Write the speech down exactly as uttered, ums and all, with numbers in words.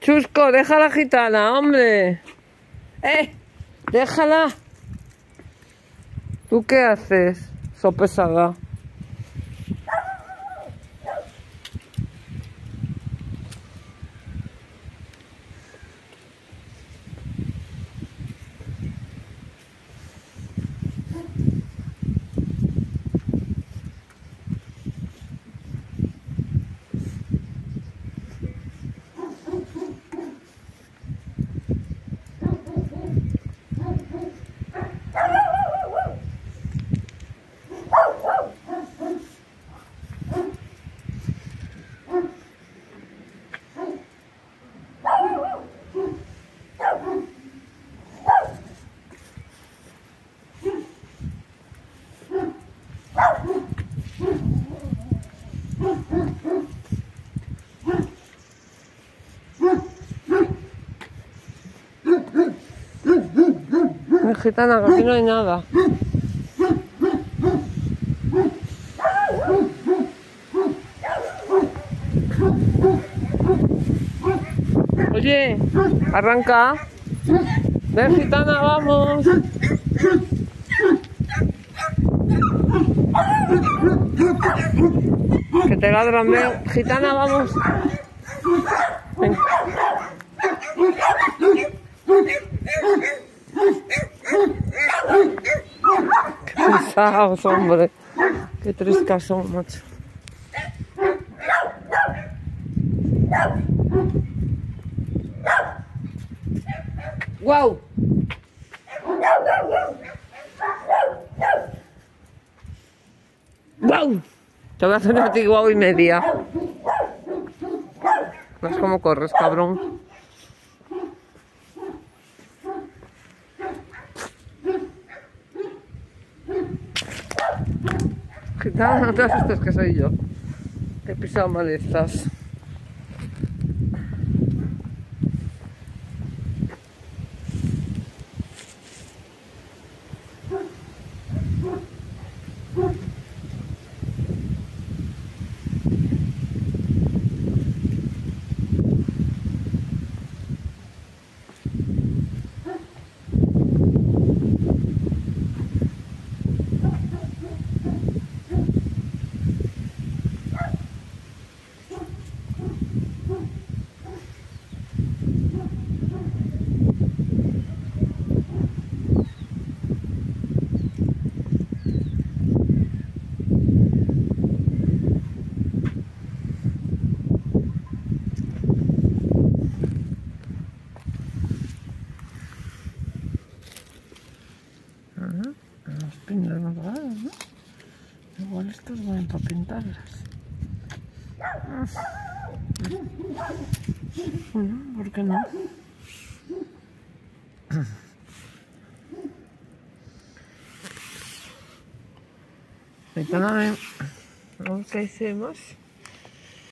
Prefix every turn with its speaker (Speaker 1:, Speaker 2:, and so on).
Speaker 1: Chusco, deja a la gitana, hombre. ¡Eh! ¡Déjala! ¿Tú qué haces? Sopesada. Gitana, que aquí no hay nada. Oye, arranca. Ven, gitana, vamos. Que te ladran, ven. Gitana, vamos. Ven. Qué pesados, hombre. Qué triscas son, macho. ¡Guau! ¡Guau! Te voy a hacer a ti guau y media. ¿Ves cómo corres, cabrón? Gitana, no te asustes que soy yo. He pisado malezas. Las piñas no raras, ¿no? Igual estas van para pintarlas. Bueno, ¿por qué no? Ahorita no, a ver qué hacemos.